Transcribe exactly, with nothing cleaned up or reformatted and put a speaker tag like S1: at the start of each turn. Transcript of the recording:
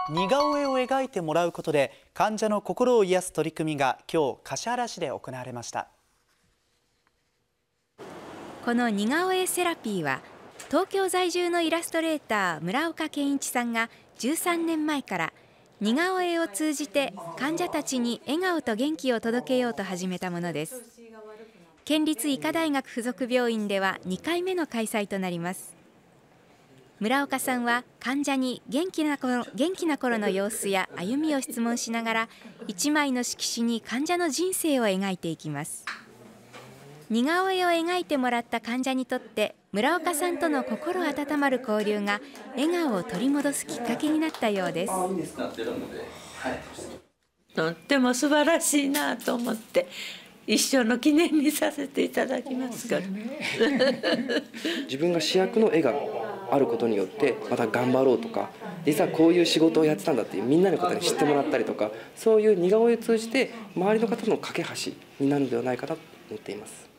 S1: 似顔絵を描いてもらうことで患者の心を癒す取り組みが今日橿原市で行われました。
S2: この似顔絵セラピーは東京在住のイラストレーター村岡健一さんがじゅうさんねんまえから似顔絵を通じて患者たちに笑顔と元気を届けようと始めたものです。県立医科大学附属病院ではにかいめの開催となります。村岡さんは患者に元気な頃、元気な頃の様子や歩みを質問しながらいちまいの色紙に患者の人生を描いていきます。似顔絵を描いてもらった患者にとって村岡さんとの心温まる交流が笑顔を取り戻すきっかけになったようです。
S3: とっても素晴らしいなと思って一生の記念にさせていただきますから
S4: 自分が主役の絵があることによってまた頑張ろうとか、実はこういう仕事をやってたんだっていうみんなの方に知ってもらったりとか、そういう似顔絵を通じて周りの方の架け橋になるのではないかなと思っています。